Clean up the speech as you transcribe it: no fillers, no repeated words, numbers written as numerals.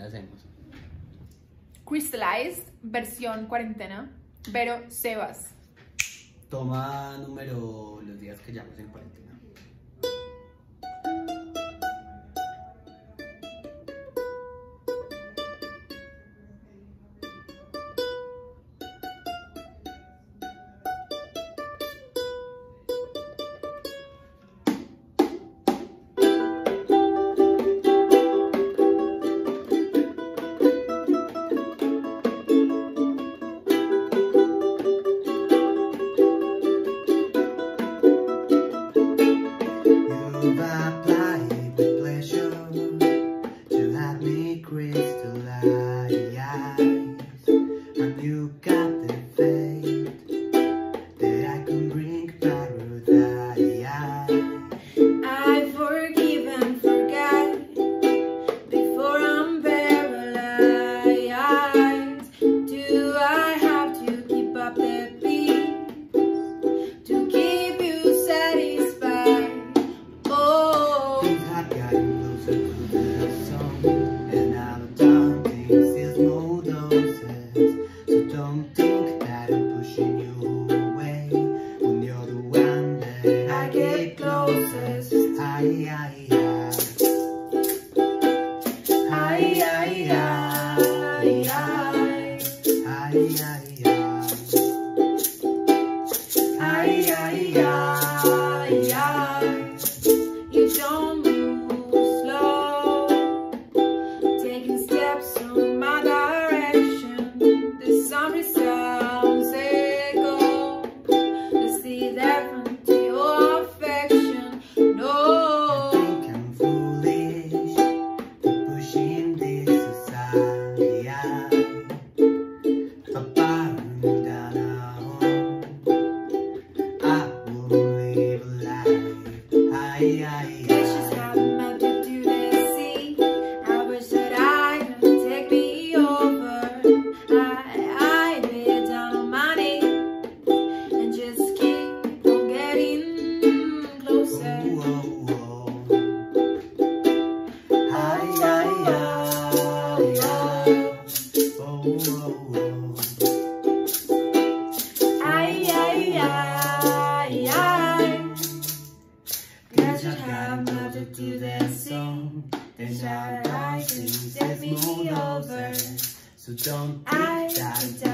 hacemos. Crystallized, versión cuarentena. Vero Sebas. Toma número los días que llevamos en cuarentena. You don't move slow, taking steps in my direction. The sun sounds echo, the sea different to your affection. No, I think I'm foolish for pushing this society. it's just how I'm meant to do this. See, I wish that I could take me over. I lay down on my knee and just keep on getting closer. Guess you'd have love to do that song. Then shout I sing, set me over. So don't I think that